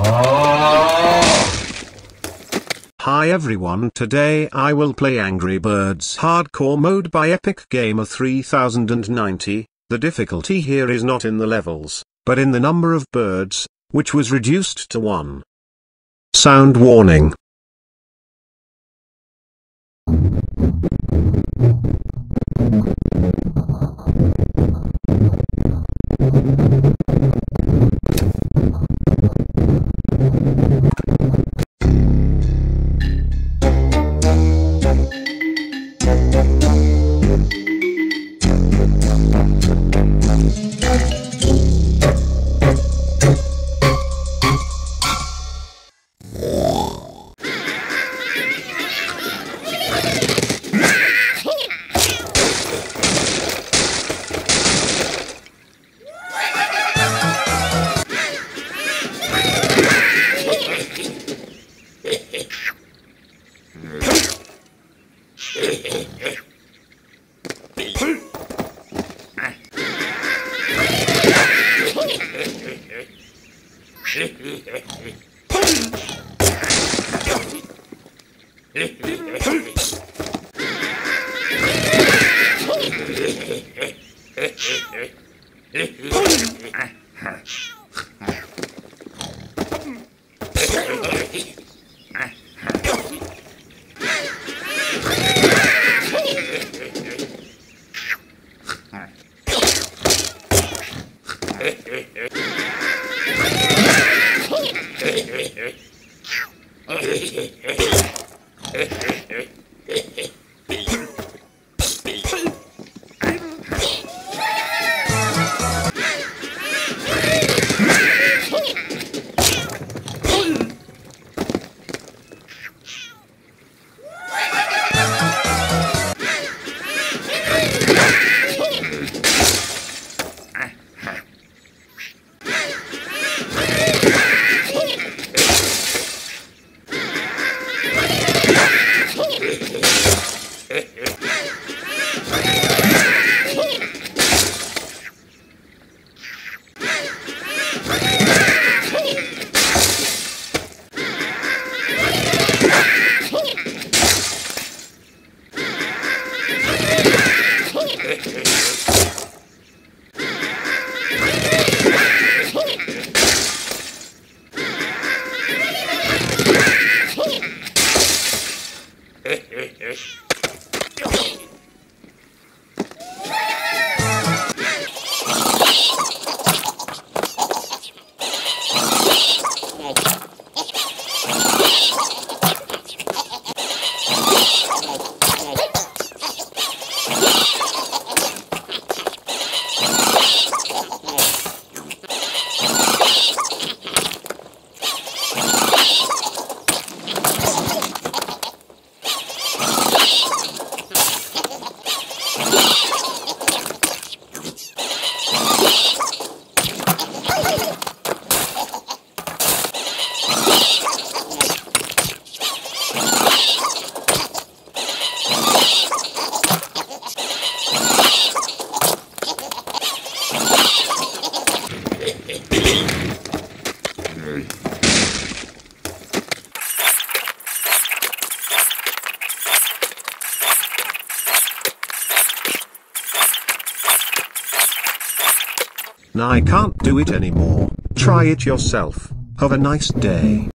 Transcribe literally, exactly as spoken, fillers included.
Hi everyone, today I will play Angry Birds Hardcore mode by Epic Gamer three thousand ninety. The difficulty here is not in the levels, but in the number of birds, which was reduced to one. Sound warning. Now I can't do it anymore. Try it yourself. Have a nice day.